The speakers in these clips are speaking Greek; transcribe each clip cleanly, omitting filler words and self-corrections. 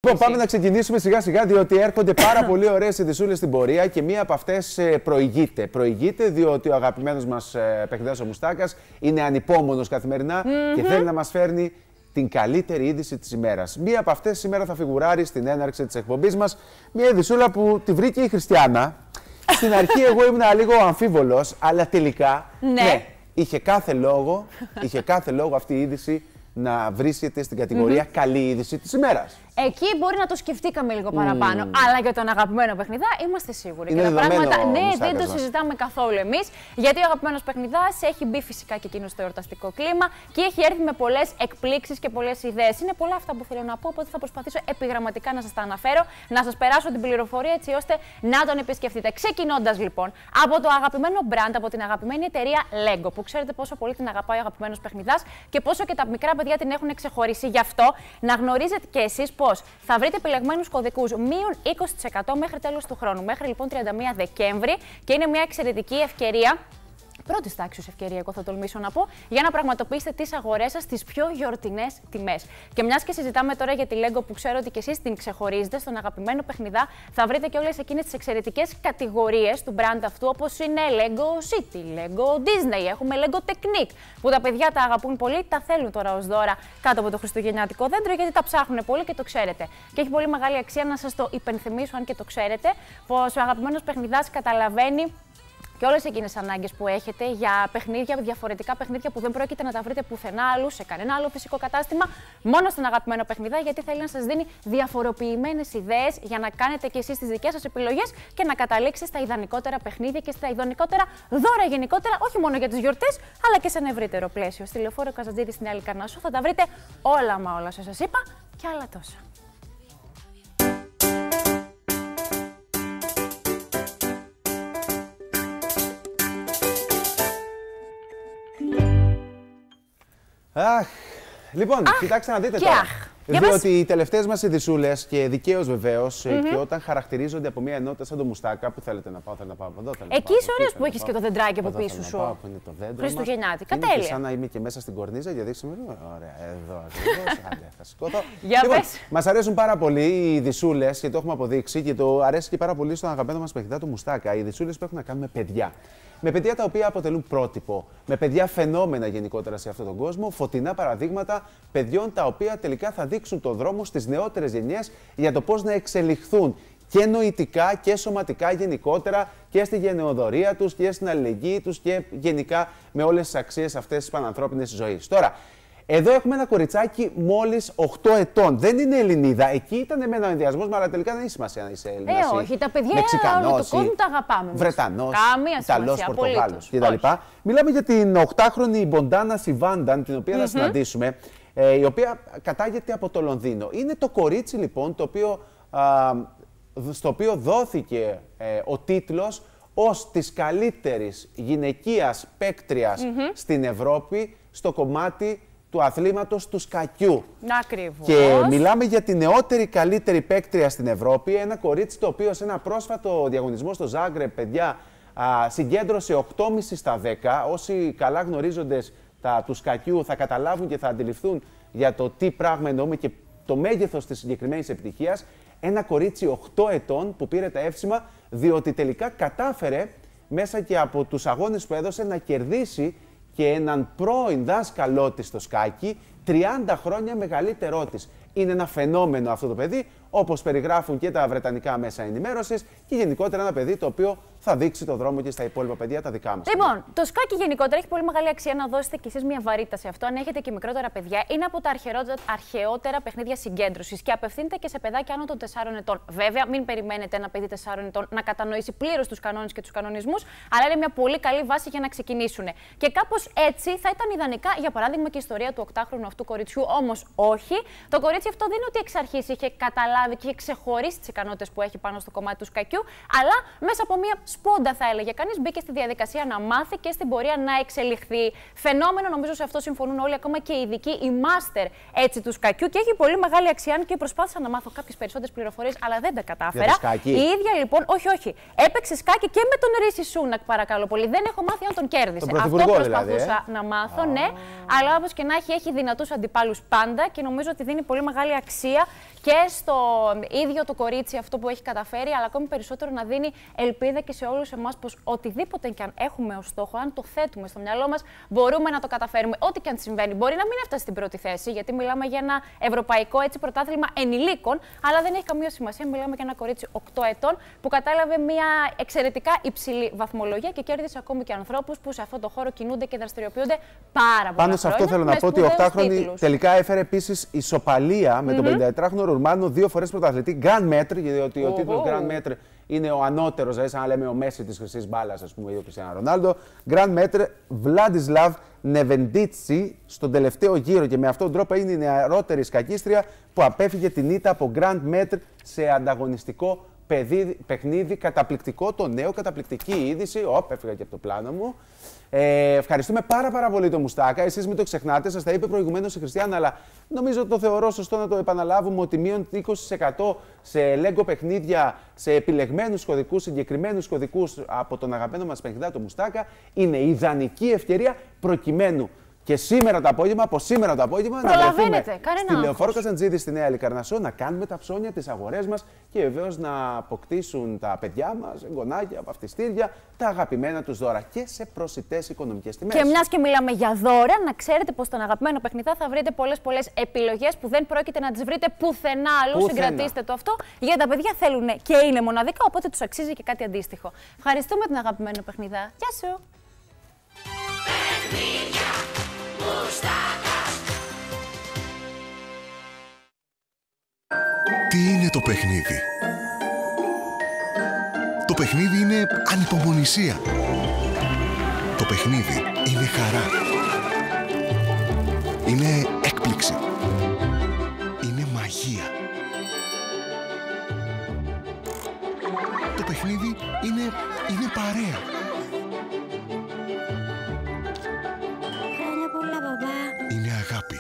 Λοιπόν, πάμε να ξεκινήσουμε σιγά-σιγά, διότι έρχονται πάρα πολύ ωραίες ειδησούλες στην πορεία και μία από αυτές προηγείται. Προηγείται διότι ο αγαπημένος μας παιχνιδάς ο Μουστάκας είναι ανυπόμονος καθημερινά και θέλει να μας φέρνει την καλύτερη είδηση της ημέρας. Μία από αυτές σήμερα θα φιγουράρει στην έναρξη της εκπομπής μας. Μία ειδησούλα που τη βρήκε η Χριστιανά. Στην αρχή εγώ ήμουν λίγο αμφίβολος, αλλά τελικά ναι, είχε κάθε λόγο αυτή η είδηση να βρίσκεται στην κατηγορία καλή είδηση της ημέρας. Εκεί μπορεί να το σκεφτήκαμε λίγο παραπάνω, αλλά για τον αγαπημένο παιχνιδά είμαστε σίγουροι. Είναι και τα πράγματα δεν το μας. συζητάμε καθόλου εμείς, γιατί ο αγαπημένος παιχνιδάς έχει μπει φυσικά και εκείνο στο εορταστικό κλίμα και έχει έρθει με πολλές εκπλήξεις και πολλές ιδέες. Είναι πολλά αυτά που θέλω να πω, οπότε θα προσπαθήσω επιγραμματικά να σας τα αναφέρω, να σας περάσω την πληροφορία έτσι ώστε να τον επισκεφτείτε. Ξεκινώντας λοιπόν από το αγαπημένο brand, από την αγαπημένη εταιρεία Lego, που ξέρετε πόσο πολύ την αγαπάει ο αγαπημένος παιχνιδάς και πόσο και τα μικρά παιδιά την έχουν ξεχωρίσει. Γι' αυτό να γνωρίζετε κι εσείς θα βρείτε επιλεγμένους κωδικούς μείον 20% μέχρι τέλος του χρόνου, μέχρι λοιπόν 31 Δεκέμβρη, και είναι μια εξαιρετική ευκαιρία. Πρώτη τάξη ευκαιρία, εγώ θα τολμήσω να πω, για να πραγματοποιήσετε τις αγορές σας στις πιο γιορτινές τιμές. Και μιας και συζητάμε τώρα για τη Lego, που ξέρω ότι και εσείς την ξεχωρίζετε στον αγαπημένο παιχνιδά, θα βρείτε και όλες εκείνες τις εξαιρετικές κατηγορίες του brand αυτού, όπως είναι Lego City, Lego Disney, έχουμε Lego Technique, που τα παιδιά τα αγαπούν πολύ, τα θέλουν τώρα ως δώρα κάτω από το χριστουγεννιάτικο δέντρο, γιατί τα ψάχνουν πολύ και το ξέρετε. Και έχει πολύ μεγάλη αξία να σας το υπενθυμίσω, αν και το ξέρετε, πως ο αγαπημένος παιχνιδάς καταλαβαίνει και όλες εκείνες τις ανάγκες που έχετε για παιχνίδια, διαφορετικά παιχνίδια που δεν πρόκειται να τα βρείτε πουθενά αλλού, σε κανένα άλλο φυσικό κατάστημα, μόνο στον αγαπημένο παιχνιδά, γιατί θέλει να σας δίνει διαφοροποιημένες ιδέες για να κάνετε και εσείς τις δικές σας επιλογές και να καταλήξετε στα ιδανικότερα παιχνίδια και στα ιδανικότερα δώρα γενικότερα, όχι μόνο για τις γιορτές, αλλά και σε ένα ευρύτερο πλαίσιο. Στη Λεωφόρο Καζαντζίδη στην Άλλη Καρνάσου θα τα βρείτε όλα μα όλα, σας είπα, και άλλα τόσα. Αχ, λοιπόν, κοιτάξτε να δείτε τώρα. Διότι οι τελευταίες μας ειδησούλες, και δικαίως βεβαίως, και όταν χαρακτηρίζονται από μια ενότητα σαν το Μουστάκα, που θέλετε να πάω, θέλω να πάω από εδώ. Εκεί είσαι ωραίος που έχεις και το δεντράκι από πίσω σου. Είναι το δέντρο. Χριστουγεννιάτικα, τέλεια. Σαν να είμαι και μέσα στην κορνίζα, γιατί σήμερα. Ωραία, εδώ ακριβώς. Άντε, θα σηκώθω. Για λοιπόν, πες. μας αρέσουν πάρα πολύ οι ειδησούλες και το έχουμε αποδείξει, και το αρέσει και πάρα πολύ στον αγαπημένο μας παιχνιδά του Μουστάκα. Οι ειδησούλες που έχουν να κάνουν με παιδιά. Με παιδιά τα οποία αποτελούν πρότυπο, με παιδιά φαινόμενα γενικότερα σε αυτόν τον κόσμο, φωτεινά παραδείγματα παιδιών τα οποία τελικά θα δείξουν τον δρόμο στις νεότερες γενιές για το πώς να εξελιχθούν και νοητικά και σωματικά γενικότερα και στη γενεοδορία τους και στην αλληλεγγύη τους και γενικά με όλες τις αξίες αυτές της πανανθρώπινης ζωής. Τώρα, εδώ έχουμε ένα κοριτσάκι μόλις 8 ετών. Δεν είναι Ελληνίδα. Εκεί ήταν με έναν ενδιασμό, αλλά τελικά δεν έχει σημασία να είσαι Έλληνας. Όχι, τα παιδιά όλο το κόσμο τα αγαπάμε. Βρετανός, Ιταλός, Πορτογάλος κτλ. Μιλάμε για την 8χρονη Μποντάνα Σιβάνταν, την οποία θα συναντήσουμε, η οποία κατάγεται από το Λονδίνο. Είναι το κορίτσι λοιπόν στο οποίο δόθηκε ο τίτλος ως της καλύτερης γυναικείας παίκτριας στην Ευρώπη στο κομμάτι του αθλήματος του σκακιού. Ακριβώς. Και μιλάμε για τη νεότερη καλύτερη παίκτρια στην Ευρώπη, ένα κορίτσι το οποίο σε ένα πρόσφατο διαγωνισμό στο Ζάγκρεπ, παιδιά, συγκέντρωσε 8,5 στα 10. Όσοι καλά γνωρίζοντες του σκακιού θα καταλάβουν και θα αντιληφθούν για το τι πράγμα εννοούμε και το μέγεθος της συγκεκριμένης επιτυχίας. Ένα κορίτσι 8 ετών που πήρε τα εύσημα, διότι τελικά κατάφερε μέσα και από τους αγώνες που έδωσε να κερδίσει και έναν πρώην δάσκαλό της στο σκάκι, 30 χρόνια μεγαλύτερό της. Είναι ένα φαινόμενο αυτό το παιδί, όπως περιγράφουν και τα βρετανικά μέσα ενημέρωσης, και γενικότερα ένα παιδί το οποίο θα δείξει το δρόμο και στα υπόλοιπα παιδιά τα δικά μας. Λοιπόν, το σκάκι γενικότερα έχει πολύ μεγάλη αξία να δώσετε κι εσείς μια βαρύτητα σε αυτό. Αν έχετε και μικρότερα παιδιά, είναι από τα αρχαιότερα παιχνίδια συγκέντρωσης και απευθύνεται και σε παιδάκια άνω των 4 ετών. Βέβαια, μην περιμένετε ένα παιδί 4 ετών να κατανοήσει πλήρως τους κανόνες και τους κανονισμούς, αλλά είναι μια πολύ καλή βάση για να ξεκινήσουν. Και κάπως έτσι θα ήταν ιδανικά, για παράδειγμα, και η ιστορία του 8χρονου αυτού κοριτσιού. Όμως όχι. Το κορίτσι αυτό δεν είναι ότι εξ αρχής είχε καταλάβει και είχε ξεχωρίσει τις ικανότητες που έχει πάνω στο κομμάτι του σκακιού, αλλά μέσα από μια σπόντα, θα έλεγε κανείς, μπήκε στη διαδικασία να μάθει και στην πορεία να εξελιχθεί. Φαινόμενο, νομίζω σε αυτό συμφωνούν όλοι, ακόμα και οι ειδικοί, οι μάστερ έτσι του σκακιού, και έχει πολύ μεγάλη αξία. Και προσπάθησα να μάθω κάποιες περισσότερες πληροφορίες, αλλά δεν τα κατάφερα. Η ίδια λοιπόν, όχι. Έπαιξε σκάκι και με τον Ρίση Σούνακ, παρακαλώ πολύ. Δεν έχω μάθει αν τον κέρδισε. Αυτό προσπαθούσα να μάθω, ναι. Αλλά όπως και να έχει δυνατούς αντιπάλους πάντα και νομίζω ότι δίνει πολύ μεγάλη αξία και στο ίδιο το κορίτσι αυτό που έχει καταφέρει, αλλά ακόμη περισσότερο να δίνει ελπίδα και σε όλους εμάς πως οτιδήποτε και αν έχουμε ως στόχο, αν το θέτουμε στο μυαλό μας, μπορούμε να το καταφέρουμε. Ό,τι και αν συμβαίνει. Μπορεί να μην έφτασε στην πρώτη θέση, γιατί μιλάμε για ένα ευρωπαϊκό πρωτάθλημα ενηλίκων, αλλά δεν έχει καμία σημασία. Μιλάμε για ένα κορίτσι 8 ετών που κατάλαβε μια εξαιρετικά υψηλή βαθμολογία και κέρδισε ακόμη και ανθρώπους που σε αυτό το χώρο κινούνται και δραστηριοποιούνται πάρα πολλά. Πάνω σε αυτό θέλω να πω ότι ο 8χρονη τελικά έφερε επίσης ισοπαλία με τον 54χρονο Ρουμάνο, 2 φορές πρωταθλητή Grand Maître, γιατί ο τίτλος Grand Maître είναι ο ανώτερος, δηλαδή σαν να λέμε ο Μέση της χρυσής μπάλας, ας πούμε, ή ο Κριστιάνο Ρονάλντο. Grand Maître Βλάντισλαβ Νεβεντίτσι στον τελευταίο γύρο και με αυτόν τον τρόπο είναι η νεαρότερη σκακίστρια που απέφυγε την ήττα από Grand Maître σε ανταγωνιστικό παιχνίδι. Καταπληκτικό το νέο, καταπληκτική είδηση. Έφυγα και από το πλάνο μου. Ευχαριστούμε πάρα πολύ τον Μουστάκα. Εσείς μην το ξεχνάτε, σας τα είπε προηγουμένως η Χριστιάνα, αλλά νομίζω το θεωρώ σωστό να το επαναλάβουμε ότι μείον 20% σε LEGO παιχνίδια, σε επιλεγμένους κωδικούς, συγκεκριμένους κωδικούς από τον αγαπημένο μας παιχνιδά, τον Μουστάκα, είναι ιδανική ευκαιρία προκειμένου και σήμερα το απόγευμα, από σήμερα το απόγευμα, να βρεθούμε στη Λεωφόρο Καζαντζίδη στη Νέα Λικαρνασσό, να κάνουμε τα ψώνια, τις αγορές μας και βεβαίως να αποκτήσουν τα παιδιά μας, εγγονάκια, βαφτιστήρια, τα αγαπημένα τους δώρα και σε προσιτές οικονομικές τιμές. Και μιας και μιλάμε για δώρα, να ξέρετε πως στον αγαπημένο παιχνιδά θα βρείτε πολλές επιλογές που δεν πρόκειται να τις βρείτε πουθενά αλλού. Συγκρατήστε το αυτό, γιατί τα παιδιά θέλουν και είναι μοναδικά, οπότε τους αξίζει και κάτι αντίστοιχο. Ευχαριστούμε τον αγαπημένο παιχνιδά. Γεια σου! Τι είναι το παιχνίδι? Το παιχνίδι είναι ανυπομονησία. Το παιχνίδι είναι χαρά. Είναι έκπληξη. Είναι μαγεία. Το παιχνίδι είναι παρέα. Χρόνια πολλά, μπαμπά. Είναι αγάπη.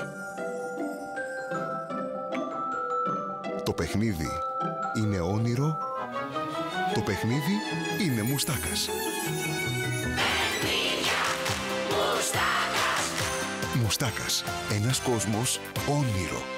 Το παιχνίδι είναι όνειρο. Το παιχνίδι είναι Μουστάκας. Μουστάκας. Ένας κόσμος όνειρο.